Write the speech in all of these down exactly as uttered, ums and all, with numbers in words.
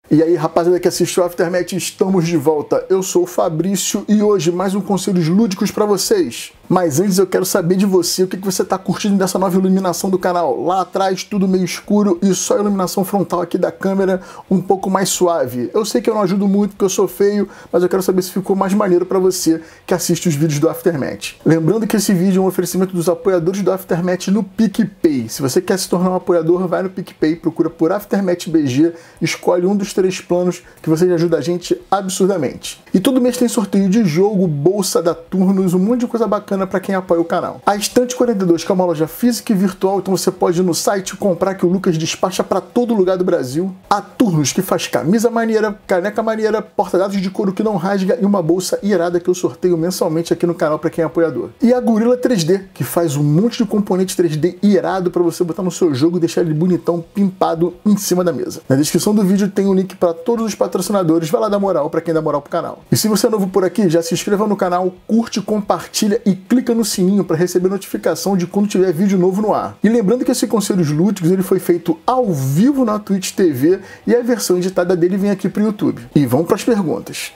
E aí, rapaziada que assiste o Aftermath, estamos de volta. Eu sou o Fabrício e hoje mais um Conselhos Lúdicos pra vocês. Mas antes eu quero saber de você, o que você tá curtindo dessa nova iluminação do canal. Lá atrás tudo meio escuro e só a iluminação frontal aqui da câmera um pouco mais suave. Eu sei que eu não ajudo muito porque eu sou feio, mas eu quero saber se ficou mais maneiro pra você que assiste os vídeos do Aftermath. Lembrando que esse vídeo é um oferecimento dos apoiadores do Aftermath no PicPay. Se você quer se tornar um apoiador, vai no PicPay, procura por Aftermath B G, escolhe um dos três planos que você ajuda a gente absurdamente. E todo mês tem sorteio de jogo, bolsa da Turnus, um monte de coisa bacana para quem apoia o canal. A Estante quarenta e dois, que é uma loja física e virtual, então você pode ir no site comprar que o Lucas despacha para todo lugar do Brasil. A Turnus, que faz camisa maneira, caneca maneira, porta-dados de couro que não rasga e uma bolsa irada que eu sorteio mensalmente aqui no canal para quem é apoiador. E a Gorilla três D, que faz um monte de componente três D irado para você botar no seu jogo e deixar ele bonitão, pimpado em cima da mesa. Na descrição do vídeo tem um link para todos os patrocinadores, vai lá dar moral para quem dá moral pro canal. E se você é novo por aqui, já se inscreva no canal, curte, compartilha e clica no sininho para receber notificação de quando tiver vídeo novo no ar. E lembrando que esse Conselhos Lúdicos ele foi feito ao vivo na Twitch T V e a versão editada dele vem aqui pro YouTube. E vamos para as perguntas.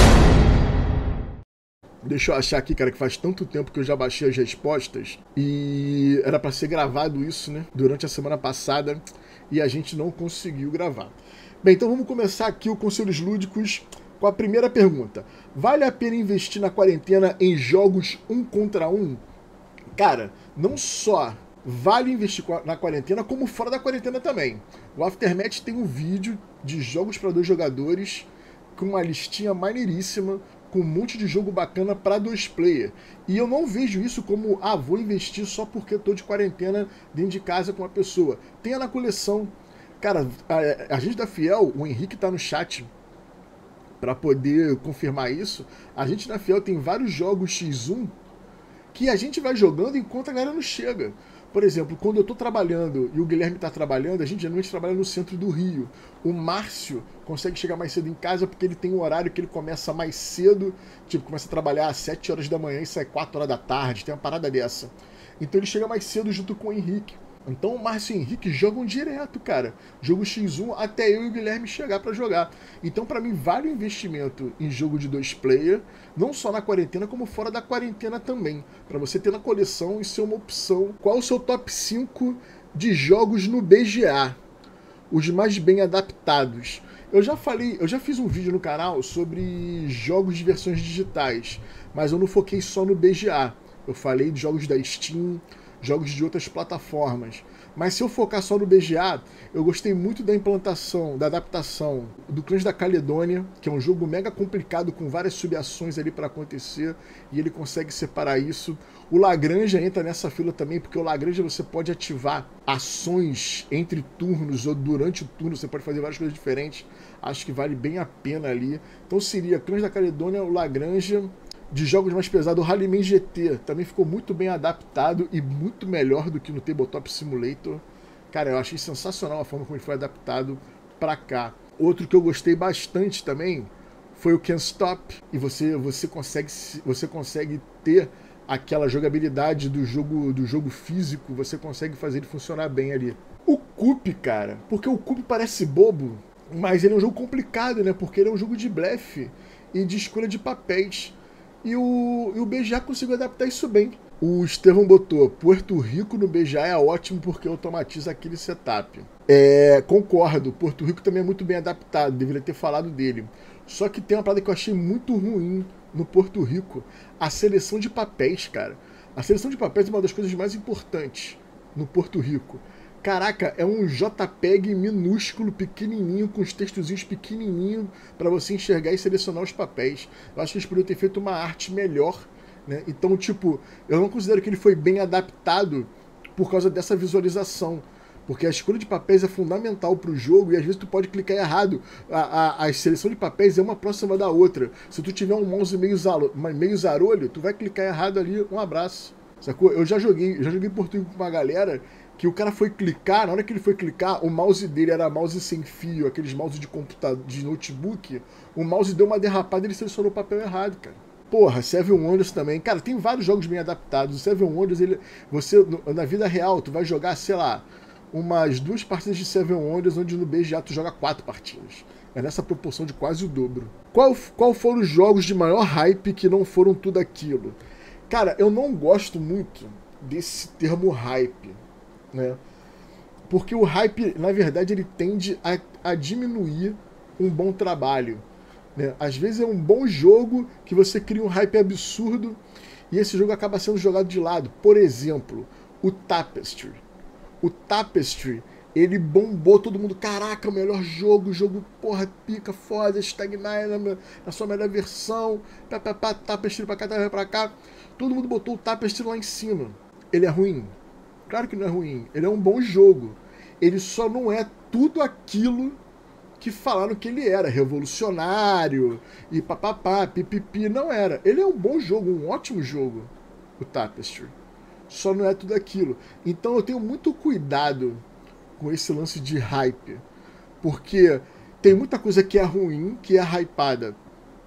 Deixa eu achar aqui, cara, que faz tanto tempo que eu já baixei as respostas e era para ser gravado isso, né, durante a semana passada e a gente não conseguiu gravar. Bem, então vamos começar aqui o Conselhos Lúdicos com a primeira pergunta. Vale a pena investir na quarentena em jogos um contra um? Cara, não só vale investir na quarentena, como fora da quarentena também. O Aftermath tem um vídeo de jogos para dois jogadores com uma listinha maneiríssima, com um monte de jogo bacana para dois player. E eu não vejo isso como, ah, vou investir só porque eu tô de quarentena dentro de casa com a pessoa. Tenha na coleção. Cara, a, a gente da Fiel, o Henrique tá no chat para poder confirmar isso. A gente da Fiel tem vários jogos xis um que a gente vai jogando enquanto a galera não chega. Por exemplo, quando eu tô trabalhando e o Guilherme tá trabalhando, a gente geralmente trabalha no centro do Rio. O Márcio consegue chegar mais cedo em casa porque ele tem um horário que ele começa mais cedo, tipo, começa a trabalhar às sete horas da manhã e sai quatro horas da tarde, tem uma parada dessa. Então ele chega mais cedo junto com o Henrique. Então o Márcio e o Henrique jogam direto, cara. Jogo xis um até eu e o Guilherme chegar pra jogar. Então pra mim vale o investimento em jogo de dois player, não só na quarentena como fora da quarentena também. Pra você ter na coleção e ser uma opção. Qual o seu top cinco de jogos no B G A? Os mais bem adaptados. Eu já falei, eu já fiz um vídeo no canal sobre jogos de versões digitais, mas eu não foquei só no B G A. Eu falei de jogos da Steam, jogos de outras plataformas. Mas se eu focar só no B G A, eu gostei muito da implantação, da adaptação do Clãs da Caledônia, que é um jogo mega complicado com várias subações ali para acontecer, e ele consegue separar isso. O Lagrange entra nessa fila também, porque o Lagrange você pode ativar ações entre turnos ou durante o turno, você pode fazer várias coisas diferentes. Acho que vale bem a pena ali. Então seria Clãs da Caledônia, o Lagrange. De jogos mais pesados, o Rallyman G T também ficou muito bem adaptado e muito melhor do que no Tabletop Simulator. Cara, eu achei sensacional a forma como ele foi adaptado pra cá. Outro que eu gostei bastante também foi o Can't Stop. E você, você, consegue, você consegue ter aquela jogabilidade do jogo, do jogo físico, você consegue fazer ele funcionar bem ali. O Coup, cara, porque o Coup parece bobo, mas ele é um jogo complicado, né? Porque ele é um jogo de blefe e de escolha de papéis. E o, e o B G A conseguiu adaptar isso bem. O Estevão botou, Porto Rico no B G A é ótimo porque automatiza aquele setup. É, concordo, Porto Rico também é muito bem adaptado, deveria ter falado dele. Só que tem uma parada que eu achei muito ruim no Porto Rico, a seleção de papéis, cara. A seleção de papéis é uma das coisas mais importantes no Porto Rico. Caraca, é um JPEG minúsculo, pequenininho, com os textozinhos pequenininhos para você enxergar e selecionar os papéis. Eu acho que eles poderiam ter feito uma arte melhor, né? Então, tipo, eu não considero que ele foi bem adaptado por causa dessa visualização. Porque a escolha de papéis é fundamental para o jogo e às vezes tu pode clicar errado. A, a, a seleção de papéis é uma próxima da outra. Se tu tiver um mouse meio, zalo, meio zarolho, tu vai clicar errado ali, um abraço. Sacou? Eu já joguei, já joguei Portugal com uma galera que o cara foi clicar, na hora que ele foi clicar, o mouse dele era mouse sem fio, aqueles mouse de computador, de notebook, o mouse deu uma derrapada e ele selecionou o papel errado, cara. Porra, Seven Wonders também. Cara, tem vários jogos bem adaptados. O Seven Wonders, ele, você, na vida real, tu vai jogar, sei lá, umas duas partidas de Seven Wonders, onde no B G A tu joga quatro partidas. É nessa proporção de quase o dobro. Qual, qual foram os jogos de maior hype que não foram tudo aquilo? Cara, eu não gosto muito desse termo hype, né? Porque o hype, na verdade, ele tende a, a diminuir um bom trabalho, né? Às vezes é um bom jogo que você cria um hype absurdo e esse jogo acaba sendo jogado de lado. Por exemplo, o Tapestry. O Tapestry, ele bombou, todo mundo, caraca, o melhor jogo, jogo, porra, pica, foda, Stagnaia na, na sua melhor versão, pá, pá, pá, Tapestry pra cá, Tapestry pra cá. Todo mundo botou o Tapestry lá em cima. Ele é ruim? Claro que não é ruim. Ele é um bom jogo. Ele só não é tudo aquilo que falaram que ele era. Revolucionário e papapá, pipipi. Não era. Ele é um bom jogo, um ótimo jogo, o Tapestry. Só não é tudo aquilo. Então eu tenho muito cuidado com esse lance de hype. Porque tem muita coisa que é ruim, que é hypada.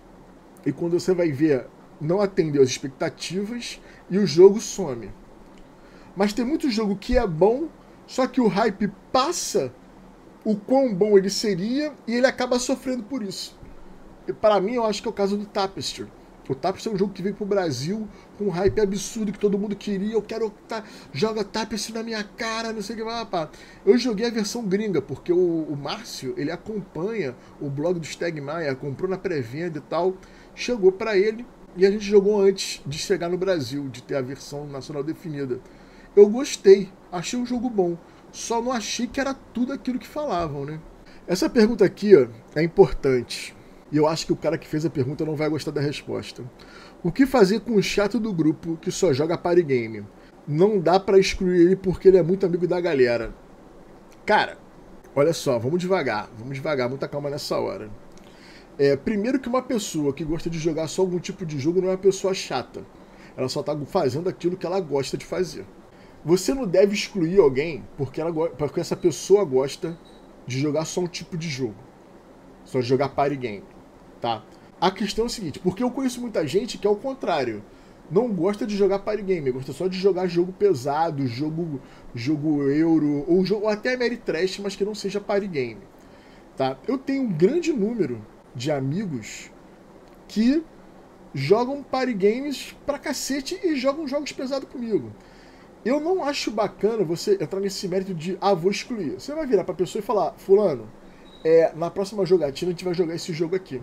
E quando você vai ver, não atendeu as expectativas e o jogo some. Mas tem muito jogo que é bom, só que o hype passa o quão bom ele seria e ele acaba sofrendo por isso. E para mim, eu acho que é o caso do Tapestry. O Tapestry é um jogo que veio pro Brasil com um hype absurdo que todo mundo queria. Eu quero tá, joga Tapestry na minha cara, não sei o que vai. Pá. Eu joguei a versão gringa, porque o, o Márcio, ele acompanha o blog do Stagnaia, comprou na pré-venda e tal. Chegou para ele e a gente jogou antes de chegar no Brasil, de ter a versão nacional definida. Eu gostei, achei um jogo bom, só não achei que era tudo aquilo que falavam, né? Essa pergunta aqui, ó, é importante, e eu acho que o cara que fez a pergunta não vai gostar da resposta. O que fazer com o chato do grupo que só joga party game? Não dá pra excluir ele porque ele é muito amigo da galera. Cara, olha só, vamos devagar, vamos devagar, muita calma nessa hora. É, primeiro que uma pessoa que gosta de jogar só algum tipo de jogo não é uma pessoa chata. Ela só tá fazendo aquilo que ela gosta de fazer. Você não deve excluir alguém porque, ela, porque essa pessoa gosta de jogar só um tipo de jogo. Só de jogar party game, tá? A questão é o seguinte, porque eu conheço muita gente que é o contrário. Não gosta de jogar party game, gosta só de jogar jogo pesado, jogo, jogo euro, ou, jogo, ou até Ameritrash, mas que não seja party game, tá? Eu tenho um grande número de amigos que jogam party games pra cacete e jogam jogos pesados comigo. Eu não acho bacana você entrar nesse mérito de, ah, vou excluir. Você vai virar pra pessoa e falar, fulano, é, na próxima jogatina a gente vai jogar esse jogo aqui.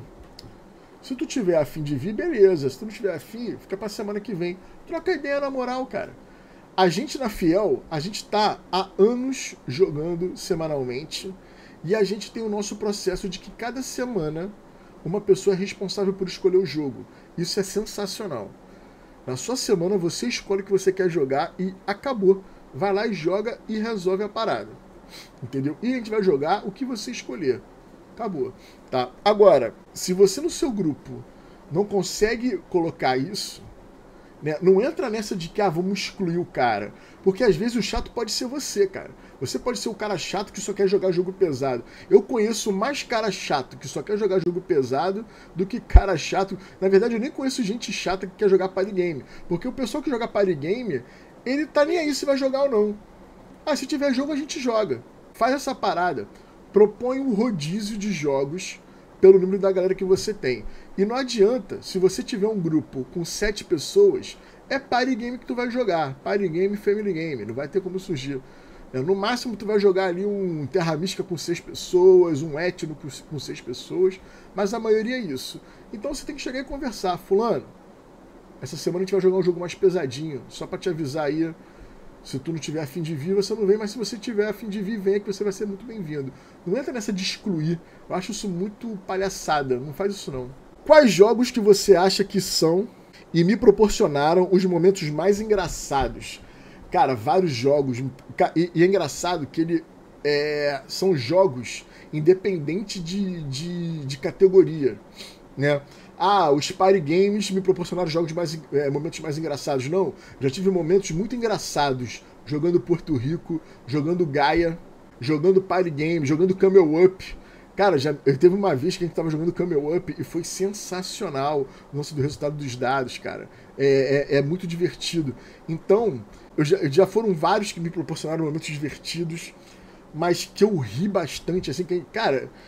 Se tu tiver afim de vir, beleza. Se tu não tiver afim, fica pra semana que vem. Troca ideia na moral, cara. A gente na Fiel, a gente tá há anos jogando semanalmente e a gente tem o nosso processo de que cada semana uma pessoa é responsável por escolher o jogo. Isso é sensacional. Na sua semana você escolhe o que você quer jogar e acabou. Vai lá e joga e resolve a parada. Entendeu? E a gente vai jogar o que você escolher. Acabou. Tá? Agora, se você no seu grupo não consegue colocar isso, né, não entra nessa de que, ah, vamos excluir o cara. Porque às vezes o chato pode ser você, cara. Você pode ser o cara chato que só quer jogar jogo pesado. Eu conheço mais cara chato que só quer jogar jogo pesado do que cara chato. Na verdade, eu nem conheço gente chata que quer jogar party game. Porque o pessoal que joga party game, ele tá nem aí se vai jogar ou não. Ah, se tiver jogo, a gente joga. Faz essa parada. Propõe um rodízio de jogos pelo número da galera que você tem. E não adianta, se você tiver um grupo com sete pessoas, é party game que tu vai jogar. Party game, family game. Não vai ter como surgir. No máximo tu vai jogar ali um Terra Mística com seis pessoas, um Etno com seis pessoas, mas a maioria é isso. Então você tem que chegar e conversar. Fulano, essa semana a gente vai jogar um jogo mais pesadinho, só pra te avisar aí. Se tu não tiver afim de vir, você não vem, mas se você tiver afim de vir, venha que você vai ser muito bem-vindo. Não entra nessa de excluir. Eu acho isso muito palhaçada. Não faz isso não. Quais jogos que você acha que são e me proporcionaram os momentos mais engraçados? Cara, vários jogos. E, e é engraçado que ele é, são jogos independentes de, de, de categoria, né? Ah, os party games me proporcionaram jogos mais, é, momentos mais engraçados. Não, já tive momentos muito engraçados jogando Porto Rico, jogando Gaia, jogando party game, jogando Camel Up. Cara, já teve uma vez que a gente tava jogando Camel Up e foi sensacional o lance do resultado dos dados, cara. É, é, é muito divertido. Então, eu já, já foram vários que me proporcionaram momentos divertidos, mas que eu ri bastante, assim, que, cara...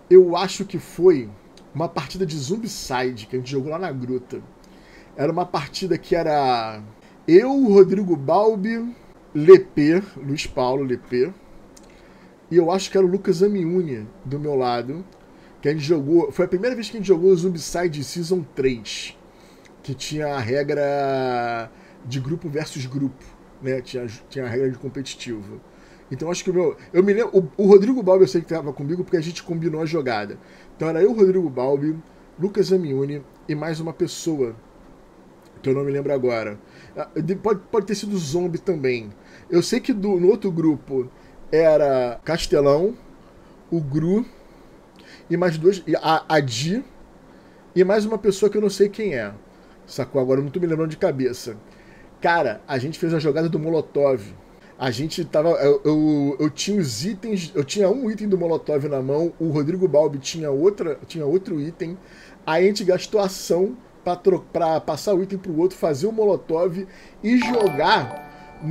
eu acho que foi uma partida de Zombicide que a gente jogou lá na gruta. Era uma partida que era eu, Rodrigo Balbi, Lepê, Luiz Paulo Lepê, e eu acho que era o Lucas Amiuni do meu lado, que a gente jogou. Foi a primeira vez que a gente jogou o Zombicide Season três, que tinha a regra de grupo versus grupo, né? Tinha, tinha a regra de competitivo. Então acho que o meu. Eu me lembro. O, o Rodrigo Balbi eu sei que estava comigo porque a gente combinou a jogada. Então era eu, Rodrigo Balbi, Lucas Amiuni e mais uma pessoa, que eu não me lembro agora. Pode, pode ter sido Zombie também. Eu sei que do, no outro grupo era Castelão, o Gru e mais dois. A, a Di e mais uma pessoa que eu não sei quem é. Sacou? Agora eu não tô me lembrando de cabeça. Cara, a gente fez a jogada do Molotov. A gente tava. Eu, eu, eu tinha os itens. Eu tinha um item do Molotov na mão. O Rodrigo Balbi tinha, outra, tinha outro item. Aí a gente gastou ação pra, pra passar o item pro outro, fazer o Molotov e jogar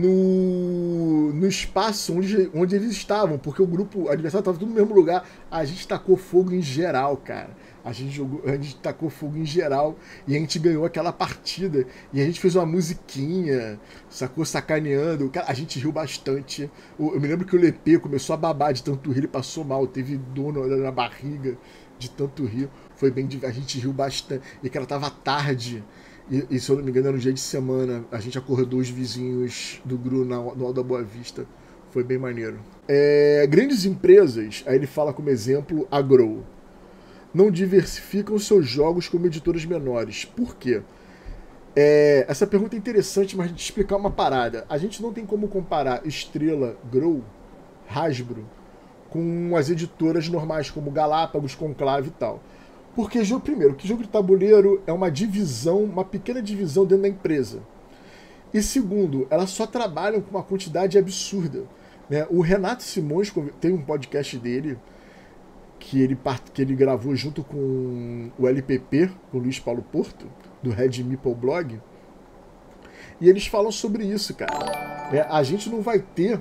no, no espaço onde, onde eles estavam. Porque o grupo o adversário tava tudo no mesmo lugar. A gente tacou fogo em geral, cara. A gente jogou, a gente tacou fogo em geral e a gente ganhou aquela partida. E a gente fez uma musiquinha, sacou? Sacaneando. Cara, a gente riu bastante. Eu me lembro que o Lepê começou a babar de tanto rir, ele passou mal, teve dor na barriga de tanto rir. Foi bem, a gente riu bastante. E que ela tava tarde. E, e se eu não me engano, era um dia de semana. A gente acordou os vizinhos do Gru na, no Alto da Boa Vista. Foi bem maneiro. É, grandes empresas, aí ele fala como exemplo a Grow, não diversificam seus jogos como editoras menores. Por quê? É, essa pergunta é interessante, mas de explicar uma parada. A gente não tem como comparar Estrela, Grow, Hasbro com as editoras normais, como Galápagos, Conclave e tal. Porque, primeiro, que jogo de tabuleiro é uma divisão, uma pequena divisão dentro da empresa. E segundo, elas só trabalham com uma quantidade absurda. Né? O Renato Simões tem um podcast dele, que ele, que ele gravou junto com o L P P, com o Luiz Paulo Porto, do Red Meeple Blog, e eles falam sobre isso, cara. É, a gente não vai ter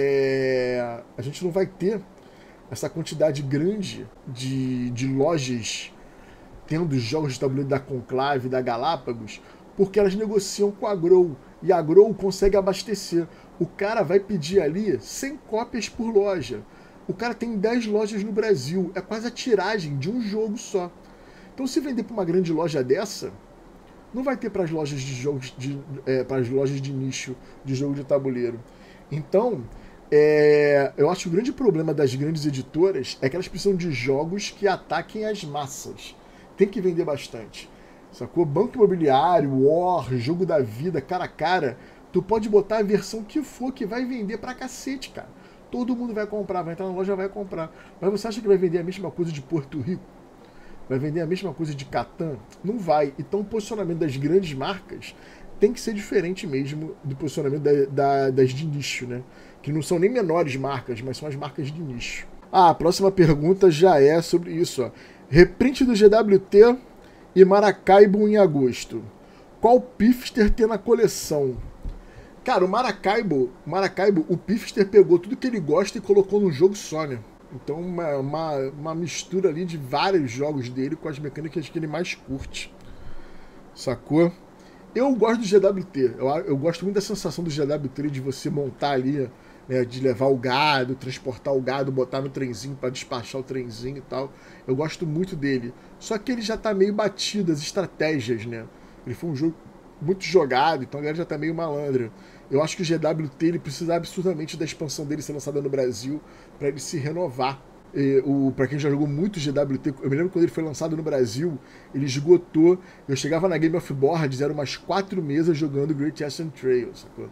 é, a gente não vai ter essa quantidade grande de, de lojas tendo jogos de tabuleiro da Conclave, da Galápagos, porque elas negociam com a Grow, e a Grow consegue abastecer. O cara vai pedir ali cem cópias por loja. O cara tem dez lojas no Brasil. É quase a tiragem de um jogo só. Então, se vender para uma grande loja dessa, não vai ter para as lojas de jogos de, é, para as lojas de nicho de jogo de tabuleiro. Então, é, eu acho que o grande problema das grandes editoras é que elas precisam de jogos que ataquem as massas. Tem que vender bastante. Sacou? Banco Imobiliário, War, Jogo da Vida, cara a cara. Tu pode botar a versão que for que vai vender pra cacete, cara. Todo mundo vai comprar, vai entrar na loja e vai comprar. Mas você acha que vai vender a mesma coisa de Porto Rico? Vai vender a mesma coisa de Catan? Não vai. Então o posicionamento das grandes marcas tem que ser diferente mesmo do posicionamento da, da, das de nicho, né? Que não são nem menores marcas, mas são as marcas de nicho. Ah, a próxima pergunta já é sobre isso, ó. Reprint do G W T e Maracaibo em agosto. Qual Pifster tem na coleção? Cara, o Maracaibo, Maracaibo, o Pifster pegou tudo que ele gosta e colocou num jogo só, né? Então, uma, uma, uma mistura ali de vários jogos dele com as mecânicas que ele mais curte. Sacou? Eu gosto do G W T. Eu, eu gosto muito da sensação do G W T de você montar ali, né, de levar o gado, transportar o gado, botar no trenzinho para despachar o trenzinho e tal. Eu gosto muito dele. Só que ele já tá meio batido, as estratégias, né? Ele foi um jogo muito jogado, então a galera já tá meio malandra. Eu acho que o G W T ele precisa absurdamente da expansão dele ser lançada no Brasil para ele se renovar. E, o, pra quem já jogou muito G W T, eu me lembro quando ele foi lançado no Brasil, ele esgotou. Eu chegava na Game of Boards, eram umas quatro mesas jogando Great Western Trail, sacou?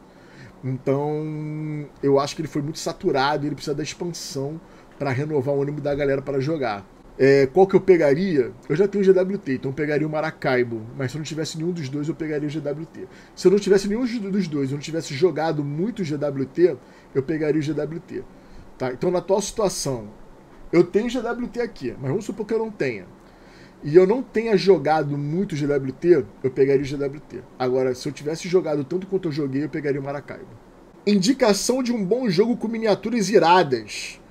Então, eu acho que ele foi muito saturado e ele precisa da expansão para renovar o ânimo da galera para jogar. É, qual que eu pegaria? Eu já tenho o G W T, então eu pegaria o Maracaibo. Mas se eu não tivesse nenhum dos dois, eu pegaria o G W T. Se eu não tivesse nenhum dos dois, eu não tivesse jogado muito G W T, eu pegaria o G W T. Tá? Então, na atual situação, eu tenho G W T aqui, mas vamos supor que eu não tenha. E eu não tenha jogado muito G W T, eu pegaria o G W T. Agora, se eu tivesse jogado tanto quanto eu joguei, eu pegaria o Maracaibo. Indicação de um bom jogo com miniaturas iradas.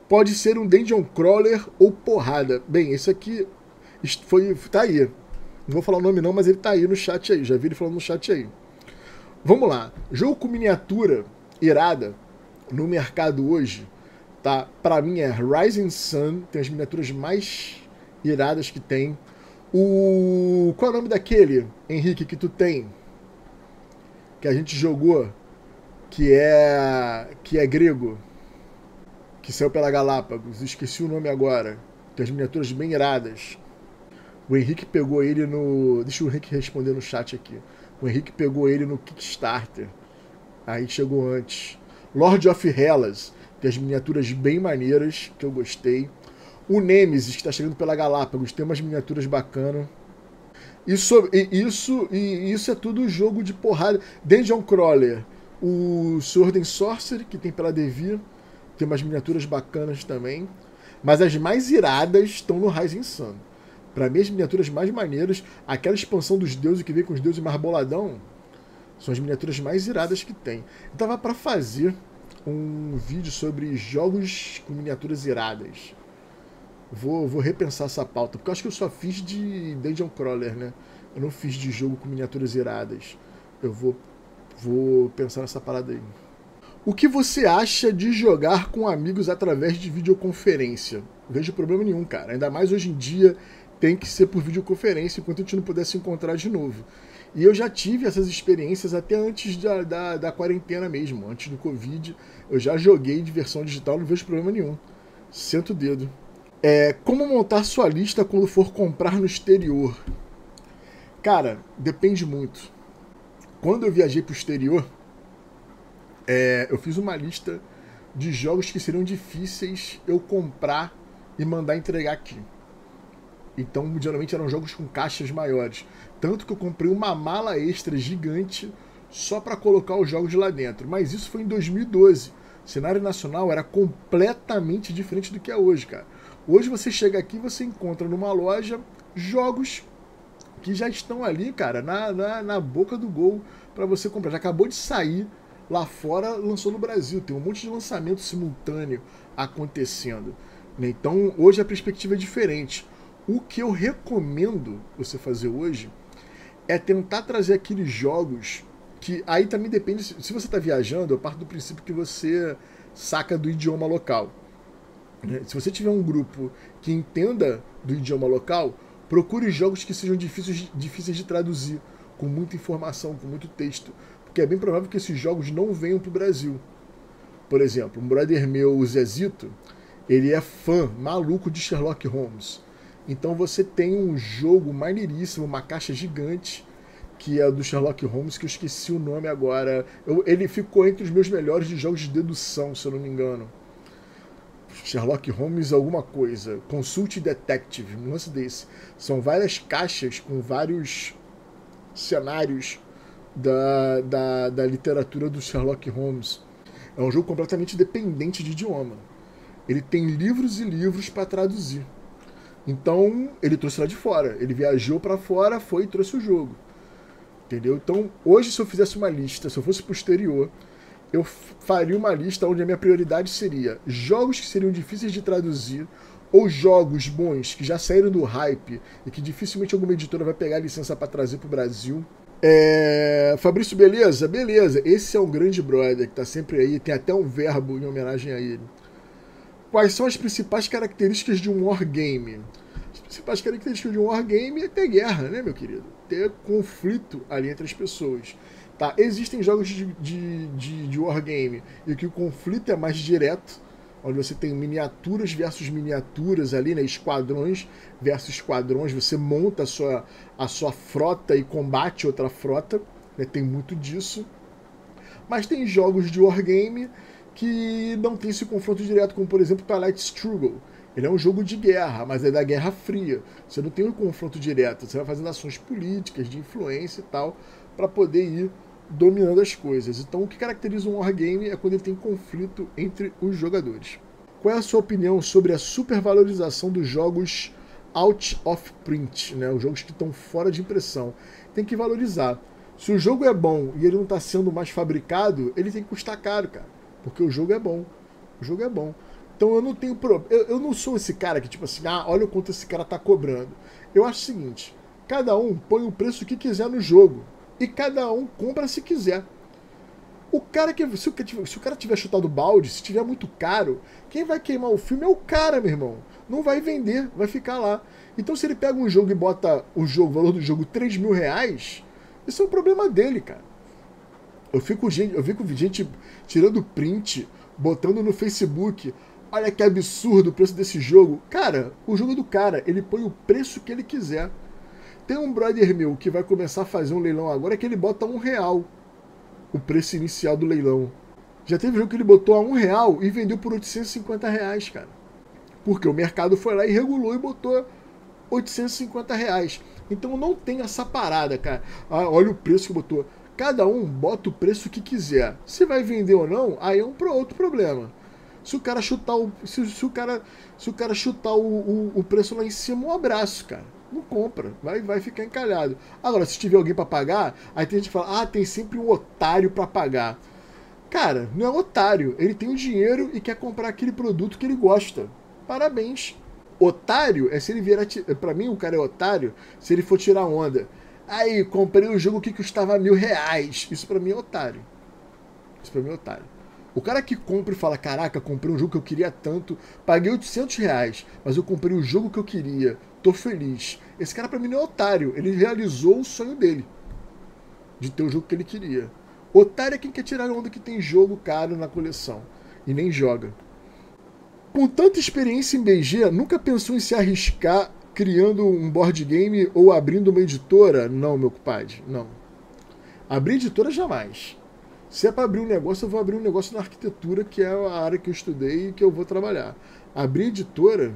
Pode ser um dungeon crawler ou porrada. Bem, esse aqui foi, tá aí. Não vou falar o nome não, mas ele tá aí no chat aí. Já vi ele falando no chat aí. Vamos lá. Jogo com miniatura irada no mercado hoje, tá? Pra mim é Rising Sun. Tem as miniaturas mais iradas que tem. O... Qual é o nome daquele, Henrique, que tu tem? Que a gente jogou, que é que é grego, que saiu pela Galápagos, esqueci o nome agora. Tem as miniaturas bem iradas. O Henrique pegou ele no... Deixa o Henrique responder no chat aqui. O Henrique pegou ele no Kickstarter. Aí chegou antes. Lord of Hellas, tem as miniaturas bem maneiras, que eu gostei. O Nemesis, que está chegando pela Galápagos, tem umas miniaturas bacanas. Isso, isso, isso é tudo jogo de porrada. Dungeon Crawler, o Sword and Sorcery, que tem pela Devir, tem umas miniaturas bacanas também. Mas as mais iradas estão no Rising Sun. Para mim, as miniaturas mais maneiras, aquela expansão dos deuses que vem com os deuses mais boladão, são as miniaturas mais iradas que tem. Eu tava para fazer um vídeo sobre jogos com miniaturas iradas. Vou, vou repensar essa pauta, porque eu acho que eu só fiz de Dungeon Crawler, né? Eu não fiz de jogo com miniaturas iradas. Eu vou, vou pensar nessa parada aí. O que você acha de jogar com amigos através de videoconferência? Não vejo problema nenhum, cara. Ainda mais hoje em dia tem que ser por videoconferência, enquanto a gente não puder se encontrar de novo. E eu já tive essas experiências até antes da, da, da quarentena mesmo, antes do Covid. Eu já joguei de versão digital, não vejo problema nenhum. Sento o dedo. É, como montar sua lista quando for comprar no exterior? Cara, depende muito. Quando eu viajei para o exterior, é, eu fiz uma lista de jogos que seriam difíceis eu comprar e mandar entregar aqui. Então, geralmente eram jogos com caixas maiores. Tanto que eu comprei uma mala extra gigante só para colocar os jogos lá dentro. Mas isso foi em dois mil e doze. O cenário nacional era completamente diferente do que é hoje, cara. Hoje você chega aqui e você encontra numa loja jogos que já estão ali, cara, na, na, na boca do gol para você comprar. Já acabou de sair lá fora, lançou no Brasil. Tem um monte de lançamento simultâneo acontecendo. Então, hoje a perspectiva é diferente. O que eu recomendo você fazer hoje é tentar trazer aqueles jogos que aí também depende, se você está viajando, eu parto do princípio que você saca do idioma local. Se você tiver um grupo que entenda do idioma local, procure jogos que sejam difíceis, difíceis de traduzir, com muita informação, com muito texto, porque é bem provável que esses jogos não venham para o Brasil. Por exemplo, um brother meu, o Zezito, ele é fã maluco de Sherlock Holmes. Então você tem um jogo maneiríssimo, uma caixa gigante, que é do Sherlock Holmes, que eu esqueci o nome agora. Eu, ele ficou entre os meus melhores de jogos de dedução, se eu não me engano. Sherlock Holmes alguma coisa. Consult Detective, um lance desse. São várias caixas com vários cenários da, da, da literatura do Sherlock Holmes. É um jogo completamente dependente de idioma. Ele tem livros e livros para traduzir. Então, ele trouxe lá de fora. Ele viajou para fora, foi e trouxe o jogo. Entendeu? Então, hoje, se eu fizesse uma lista, se eu fosse pro exterior, eu faria uma lista onde a minha prioridade seria jogos que seriam difíceis de traduzir ou jogos bons que já saíram do hype e que dificilmente alguma editora vai pegar a licença para trazer pro Brasil. É... Fabrício, beleza? Beleza. Esse é um grande brother que tá sempre aí. Tem até um verbo em homenagem a ele. Quais são as principais características de um wargame? As principais características de um wargame é ter guerra, né, meu querido? Ter conflito ali entre as pessoas. Tá? Existem jogos de, de, de, de wargame em que o conflito é mais direto, onde você tem miniaturas versus miniaturas ali, né? Esquadrões versus esquadrões. Você monta a sua, a sua frota e combate outra frota, né? Tem muito disso. Mas tem jogos de wargame que não tem esse confronto direto, como por exemplo Twilight Struggle. Ele é um jogo de guerra, mas é da Guerra Fria. Você não tem um confronto direto, você vai fazendo ações políticas, de influência e tal, para poder ir dominando as coisas. Então o que caracteriza um wargame é quando ele tem conflito entre os jogadores. Qual é a sua opinião sobre a supervalorização dos jogos out of print, né? Os jogos que estão fora de impressão? Tem que valorizar. Se o jogo é bom e ele não está sendo mais fabricado, ele tem que custar caro, cara. Porque o jogo é bom. O jogo é bom. Então eu não tenho problema. Eu, eu não sou esse cara que, tipo assim, ah, olha o quanto esse cara tá cobrando. Eu acho o seguinte: cada um põe o preço que quiser no jogo. E cada um compra se quiser. O cara que. Se o, se o cara tiver chutado balde, se tiver muito caro, quem vai queimar o filme é o cara, meu irmão. Não vai vender, vai ficar lá. Então se ele pega um jogo e bota o jogo, o valor do jogo três mil reais, isso é um problema dele, cara. Eu fico, gente, eu fico gente tirando print, botando no Facebook. Olha que absurdo o preço desse jogo. Cara, o jogo é do cara, ele põe o preço que ele quiser. Tem um brother meu que vai começar a fazer um leilão agora que ele bota um real o preço inicial do leilão. Já teve jogo que ele botou a um real e vendeu por oitocentos e cinquenta reais, cara. Porque o mercado foi lá e regulou e botou oitocentos e cinquenta reais. Então não tem essa parada, cara. Ah, olha o preço que botou. Cada um bota o preço que quiser. Se vai vender ou não, aí é um outro problema. Se o cara chutar o, se, se o cara, se o cara chutar o, o, o preço lá em cima, um abraço, cara. Não compra, vai, vai ficar encalhado. Agora, se tiver alguém para pagar, aí tem gente que fala, ah, tem sempre um otário para pagar. Cara, não é otário. Ele tem o dinheiro e quer comprar aquele produto que ele gosta. Parabéns. Otário é se ele vier... Pra mim, o cara é otário se ele for tirar onda. Aí, comprei um jogo que custava mil reais. Isso pra mim é otário. Isso pra mim é otário. O cara que compra e fala, caraca, comprei um jogo que eu queria tanto, paguei oitocentos reais, mas eu comprei o jogo que eu queria, tô feliz. Esse cara pra mim não é otário, ele realizou o sonho dele, de ter o jogo que ele queria. Otário é quem quer tirar onda que tem jogo caro na coleção, e nem joga. Com tanta experiência em B G, nunca pensou em se arriscar criando um board game ou abrindo uma editora? Não, meu compadre, não. Abrir editora jamais. Se é para abrir um negócio, eu vou abrir um negócio na arquitetura, que é a área que eu estudei e que eu vou trabalhar. Abrir editora,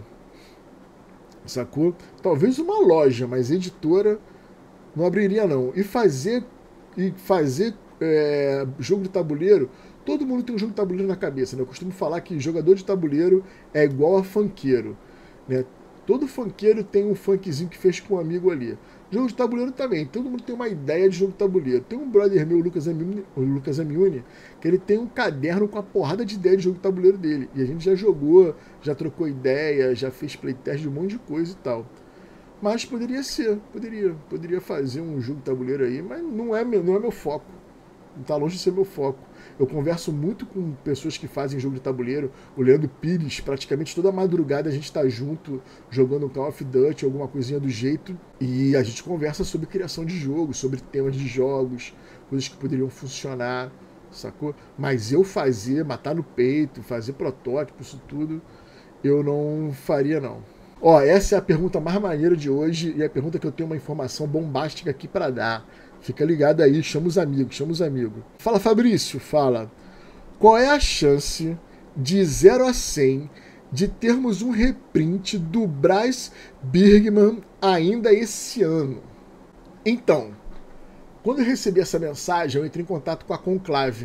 sacou? Talvez uma loja, mas editora não abriria não. E fazer, e fazer é, jogo de tabuleiro, todo mundo tem um jogo de tabuleiro na cabeça, né? Eu costumo falar que jogador de tabuleiro é igual a funkeiro, né? Todo funkeiro tem um funkzinho que fez com um amigo ali. Jogo de tabuleiro também. Todo mundo tem uma ideia de jogo de tabuleiro. Tem um brother meu, o Lucas Amiuni, o Lucas Amiuni, que ele tem um caderno com a porrada de ideia de jogo de tabuleiro dele. E a gente já jogou, já trocou ideia, já fez playtest de um monte de coisa e tal. Mas poderia ser, poderia. Poderia fazer um jogo de tabuleiro aí, mas não é meu, não é meu foco. Está longe de ser meu foco. Eu converso muito com pessoas que fazem jogo de tabuleiro. O Leandro Pires, praticamente toda madrugada a gente está junto jogando um Call of Duty, alguma coisinha do jeito. E a gente conversa sobre criação de jogo, sobre temas de jogos, coisas que poderiam funcionar, sacou? Mas eu fazer, matar no peito, fazer protótipo, isso tudo, eu não faria não. Ó, essa é a pergunta mais maneira de hoje e é a pergunta que eu tenho uma informação bombástica aqui para dar. Fica ligado aí, chama os amigos, chama os amigos. Fala, Fabrício, fala. Qual é a chance de zero a cem de termos um reprint do Bryce Birgman ainda esse ano? Então, quando eu recebi essa mensagem, eu entrei em contato com a Conclave.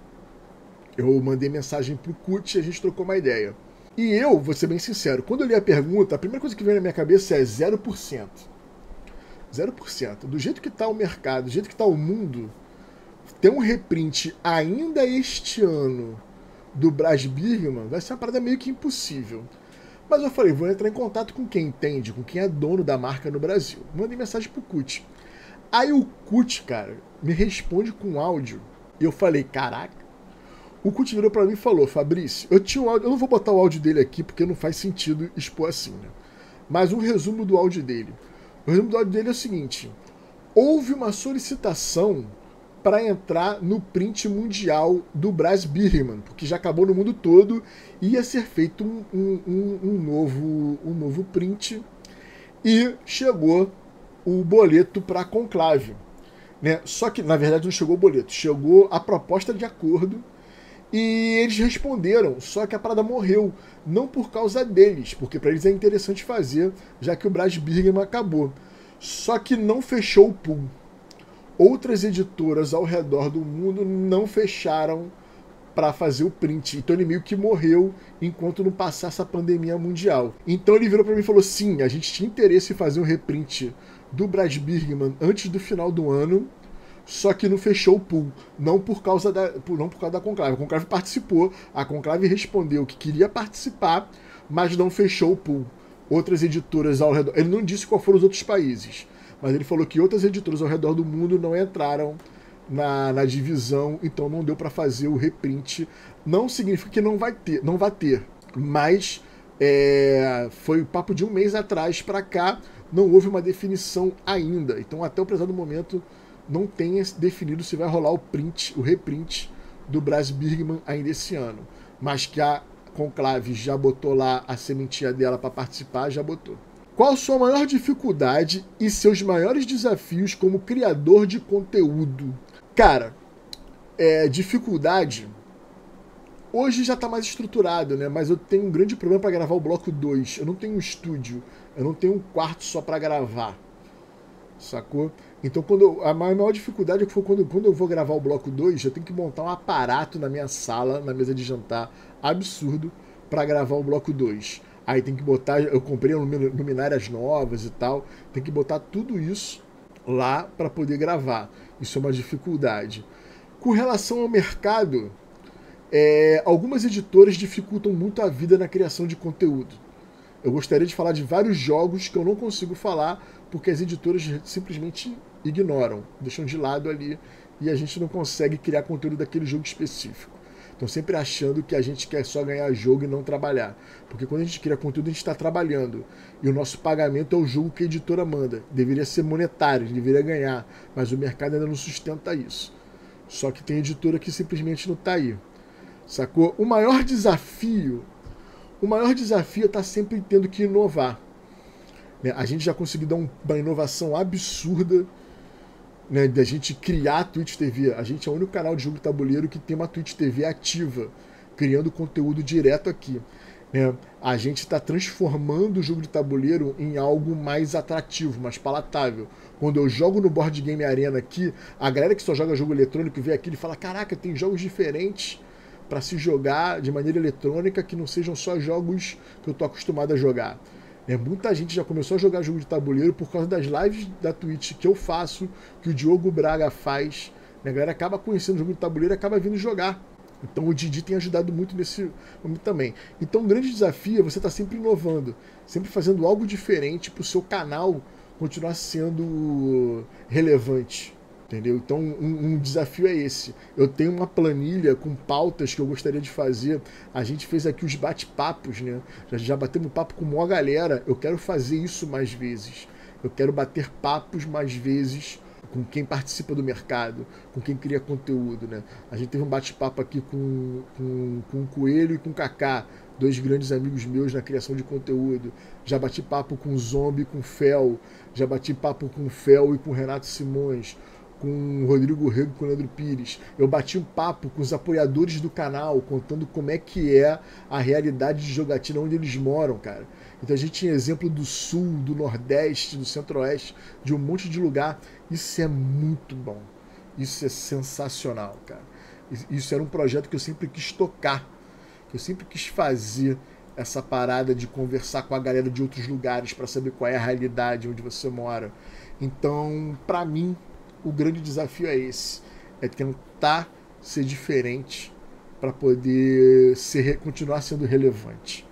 Eu mandei mensagem pro Cut e a gente trocou uma ideia. E eu, vou ser bem sincero, quando eu li a pergunta, a primeira coisa que veio na minha cabeça é zero por cento. zero por cento. Do jeito que está o mercado, do jeito que está o mundo, ter um reprint ainda este ano do Bryce Birgman vai ser uma parada meio que impossível. Mas eu falei, vou entrar em contato com quem entende, com quem é dono da marca no Brasil. Mandei mensagem pro Cut. Aí o Cut, cara, me responde com áudio. E eu falei, caraca. O Cut virou pra mim e falou, Fabrício, eu tinha um áudio, eu não vou botar o áudio dele aqui porque não faz sentido expor assim, né? Mas um resumo do áudio dele. O resumo do áudio dele é o seguinte: houve uma solicitação para entrar no print mundial do Bryce Birgman, porque já acabou no mundo todo, ia ser feito um, um, um, novo, um novo print, e chegou o boleto para a Conclave. Né? Só que, na verdade, não chegou o boleto, chegou a proposta de acordo, e eles responderam, só que a parada morreu. Não por causa deles, porque para eles é interessante fazer, já que o Bryce Birgman acabou. Só que não fechou o pool. Outras editoras ao redor do mundo não fecharam para fazer o print. Então ele meio que morreu enquanto não passar essa pandemia mundial. Então ele virou para mim e falou, sim, a gente tinha interesse em fazer um reprint do Bryce Birgman antes do final do ano, só que não fechou o pool, não por causa da, não por causa da Conclave. A Conclave participou, a Conclave respondeu que queria participar, mas não fechou o pool. Outras editoras ao redor... Ele não disse qual foram os outros países, mas ele falou que outras editoras ao redor do mundo não entraram na, na divisão, então não deu para fazer o reprint. Não significa que não vai ter, não vai ter, mas é, foi o papo de um mês atrás para cá, não houve uma definição ainda. Então até o presente momento não tem definido se vai rolar o print, o reprint do Brás Birgman ainda esse ano, mas que a Conclave já botou lá a sementinha dela para participar, já botou. Qual a sua maior dificuldade e seus maiores desafios como criador de conteúdo? Cara, é, dificuldade... Hoje já está mais estruturado, né? Mas eu tenho um grande problema para gravar o bloco dois. Eu não tenho um estúdio, eu não tenho um quarto só para gravar, sacou? Então quando eu, a maior dificuldade foi quando, quando eu vou gravar o bloco dois, eu tenho que montar um aparato na minha sala, na mesa de jantar, absurdo, para gravar o bloco dois. Aí tem que botar, eu comprei luminárias novas e tal, tem que botar tudo isso lá para poder gravar. Isso é uma dificuldade. Com relação ao mercado, é, algumas editoras dificultam muito a vida na criação de conteúdo. Eu gostaria de falar de vários jogos que eu não consigo falar porque as editoras simplesmente ignoram, deixam de lado ali e a gente não consegue criar conteúdo daquele jogo específico. Estão sempre achando que a gente quer só ganhar jogo e não trabalhar. Porque quando a gente cria conteúdo, a gente está trabalhando. E o nosso pagamento é o jogo que a editora manda. Deveria ser monetário, deveria ganhar. Mas o mercado ainda não sustenta isso. Só que tem editora que simplesmente não está aí. Sacou? O maior desafio... O maior desafio é estar sempre tendo que inovar. A gente já conseguiu dar uma inovação absurda, né, da gente criar a Twitch T V. A gente é o único canal de jogo de tabuleiro que tem uma Twitch T V ativa, criando conteúdo direto aqui. Né? A gente está transformando o jogo de tabuleiro em algo mais atrativo, mais palatável. Quando eu jogo no Board Game Arena aqui, a galera que só joga jogo eletrônico vê aquilo e fala: caraca, tem jogos diferentes para se jogar de maneira eletrônica que não sejam só jogos que eu tô acostumado a jogar. É, muita gente já começou a jogar jogo de tabuleiro por causa das lives da Twitch que eu faço, que o Diogo Braga faz. Né? A galera acaba conhecendo o jogo de tabuleiro e acaba vindo jogar. Então o Didi tem ajudado muito nesse momento também. Então o grande desafio é você estar sempre inovando, sempre fazendo algo diferente para o seu canal continuar sendo relevante. Entendeu? Então um, um desafio é esse. Eu tenho uma planilha com pautas que eu gostaria de fazer. A gente fez aqui os bate-papos, né? Já, já batemos papo com uma galera. Eu quero fazer isso mais vezes. Eu quero bater papos mais vezes com quem participa do mercado, com quem cria conteúdo, né? A gente teve um bate-papo aqui com, com, com o Coelho e com o Kaká, dois grandes amigos meus na criação de conteúdo. Já bati papo com o Zombie, com o Fel. Já bati papo com o Fel e com o Renato Simões, com o Rodrigo Rego e com o Leandro Pires. Eu bati um papo com os apoiadores do canal, contando como é que é a realidade de jogatina onde eles moram, cara. Então a gente tinha exemplo do Sul, do Nordeste, do Centro-Oeste, de um monte de lugar. Isso é muito bom. Isso é sensacional, cara. Isso era um projeto que eu sempre quis tocar, que eu sempre quis fazer, essa parada de conversar com a galera de outros lugares para saber qual é a realidade onde você mora. Então, para mim, o grande desafio é esse, é tentar ser diferente para poder ser, continuar sendo relevante.